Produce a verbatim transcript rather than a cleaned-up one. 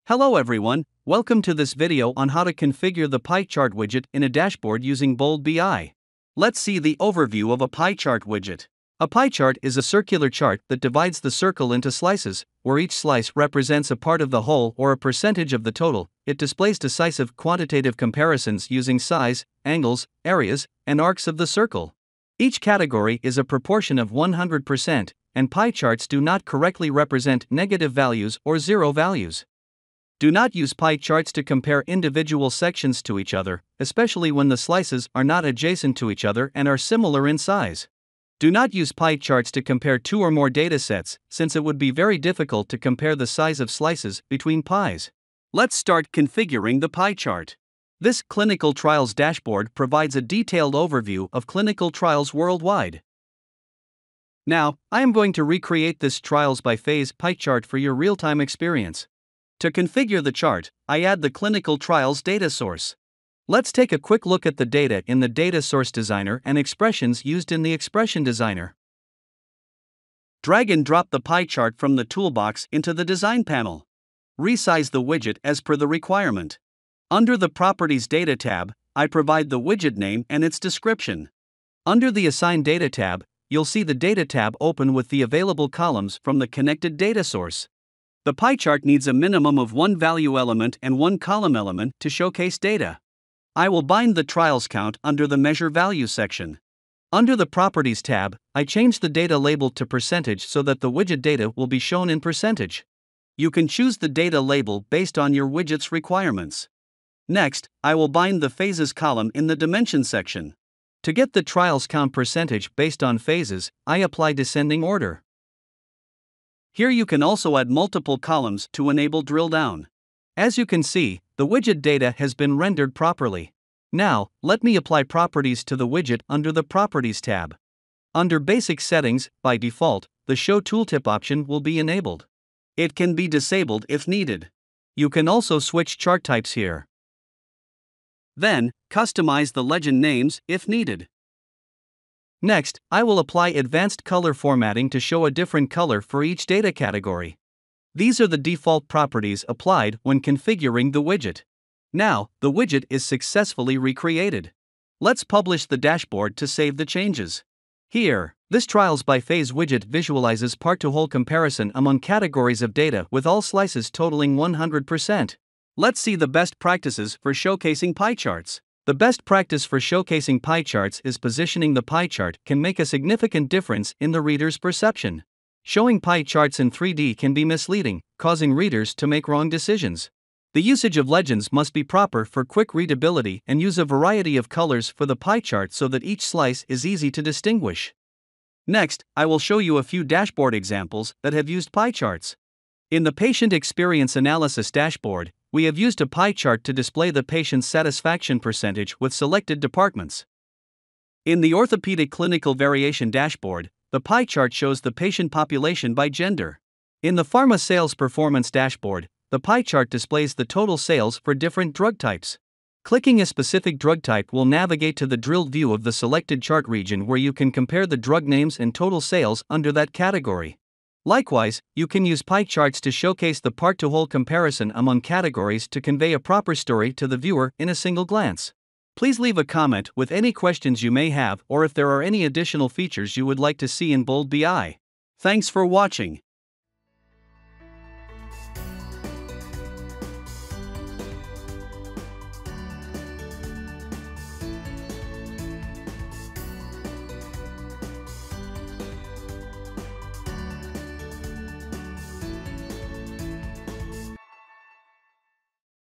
Hello everyone, welcome to this video on how to configure the pie chart widget in a dashboard using Bold B I. Let's see the overview of a pie chart widget. A pie chart is a circular chart that divides the circle into slices, where each slice represents a part of the whole or a percentage of the total. It displays decisive quantitative comparisons using size, angles, areas, and arcs of the circle. Each category is a proportion of one hundred percent, and pie charts do not correctly represent negative values or zero values. Do not use pie charts to compare individual sections to each other, especially when the slices are not adjacent to each other and are similar in size. Do not use pie charts to compare two or more datasets, since it would be very difficult to compare the size of slices between pies. Let's start configuring the pie chart. This clinical trials dashboard provides a detailed overview of clinical trials worldwide. Now, I am going to recreate this trials by phase pie chart for your real-time experience. To configure the chart, I add the clinical trials data source. Let's take a quick look at the data in the Data Source Designer and expressions used in the Expression Designer. Drag and drop the pie chart from the toolbox into the Design panel. Resize the widget as per the requirement. Under the Properties Data tab, I provide the widget name and its description. Under the Assign Data tab, you'll see the Data tab open with the available columns from the connected data source. The pie chart needs a minimum of one value element and one column element to showcase data. I will bind the trials count under the Measure Value section. Under the Properties tab, I change the data label to percentage so that the widget data will be shown in percentage. You can choose the data label based on your widget's requirements. Next, I will bind the Phases column in the Dimension section. To get the trials count percentage based on phases, I apply descending order. Here you can also add multiple columns to enable drill down. As you can see, the widget data has been rendered properly. Now, let me apply properties to the widget under the Properties tab. Under Basic Settings, by default, the Show Tooltip option will be enabled. It can be disabled if needed. You can also switch chart types here. Then, customize the legend names if needed. Next, I will apply advanced color formatting to show a different color for each data category. These are the default properties applied when configuring the widget. Now, the widget is successfully recreated. Let's publish the dashboard to save the changes. Here, this Trials by Phase widget visualizes part-to-whole comparison among categories of data with all slices totaling one hundred percent. Let's see the best practices for showcasing pie charts. The best practice for showcasing pie charts is positioning the pie chart can make a significant difference in the reader's perception. Showing pie charts in three D can be misleading, causing readers to make wrong decisions. The usage of legends must be proper for quick readability and use a variety of colors for the pie chart so that each slice is easy to distinguish. Next, I will show you a few dashboard examples that have used pie charts. In the Patient Experience Analysis dashboard, we have used a pie chart to display the patient's satisfaction percentage with selected departments. In the Orthopedic Clinical Variation dashboard, the pie chart shows the patient population by gender. In the Pharma Sales Performance dashboard, the pie chart displays the total sales for different drug types. Clicking a specific drug type will navigate to the drilled view of the selected chart region where you can compare the drug names and total sales under that category. Likewise, you can use pie charts to showcase the part-to-whole comparison among categories to convey a proper story to the viewer in a single glance. Please leave a comment with any questions you may have or if there are any additional features you would like to see in Bold B I. Thanks for watching.